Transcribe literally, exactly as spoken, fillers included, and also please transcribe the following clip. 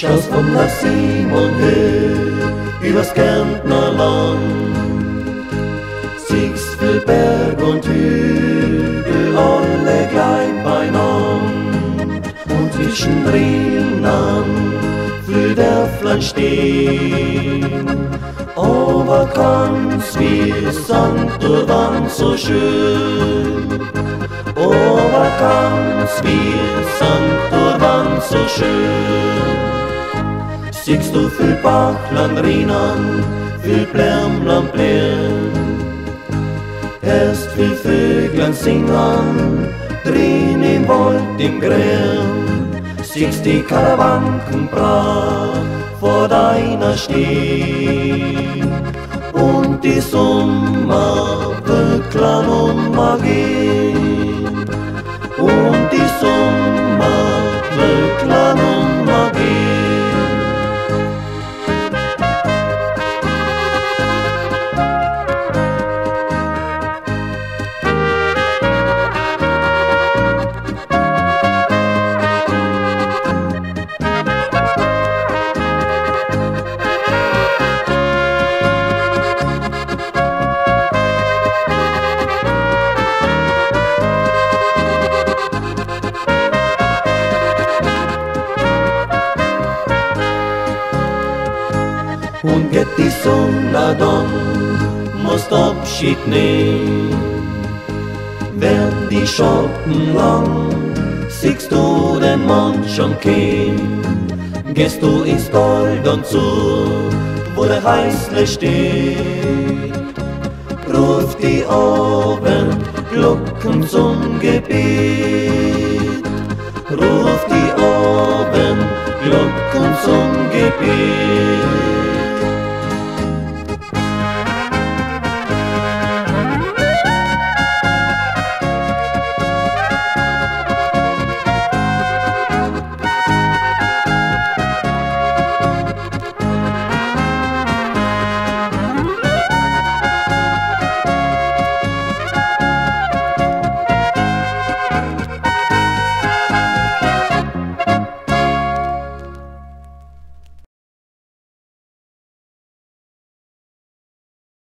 Schaust vom nach Simon her, übers Kärntner Land. Siehst viel Berg und Hügel, alle gleich beieinander. Und zwischendrin viel Dörflein stehen. Aber ganz wie Sankt Urban so schön. Aber ganz wie Sankt Urban so schön. Siehst du viel Bachland rinnen, viel Plärmlein plären. Hörst viel Vöglein singen, drin im Wald im Grün. Siehst die Karawanken brav vor deiner stehen. Und die Sommerwölklein umgehen. Und die Sommerwölklein umgehen. Und geht die Sonne dann, musst Abschied nehmen. Werden die Schatten lang, siehst du den Mann schon gehen. Gehst du ins Gold und zu, wo der Heißle steht. Ruf die Abendglocken zum Gebet. Ruf die Abendglocken zum Gebet.